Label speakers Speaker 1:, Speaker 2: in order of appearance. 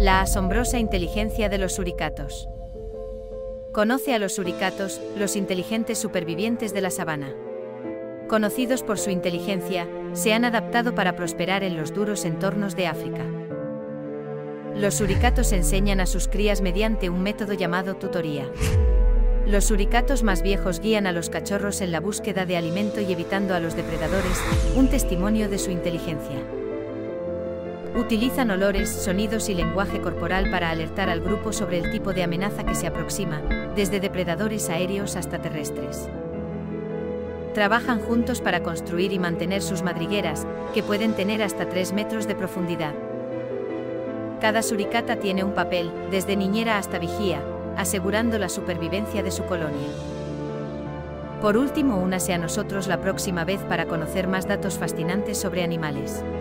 Speaker 1: La asombrosa inteligencia de los suricatos. Conoce a los suricatos, los inteligentes supervivientes de la sabana. Conocidos por su inteligencia, se han adaptado para prosperar en los duros entornos de África. Los suricatos enseñan a sus crías mediante un método llamado tutoría. Los suricatos más viejos guían a los cachorros en la búsqueda de alimento y evitando a los depredadores, un testimonio de su inteligencia. Utilizan olores, sonidos y lenguaje corporal para alertar al grupo sobre el tipo de amenaza que se aproxima, desde depredadores aéreos hasta terrestres. Trabajan juntos para construir y mantener sus madrigueras, que pueden tener hasta 3 metros de profundidad. Cada suricata tiene un papel, desde niñera hasta vigía, asegurando la supervivencia de su colonia. Por último, únase a nosotros la próxima vez para conocer más datos fascinantes sobre animales.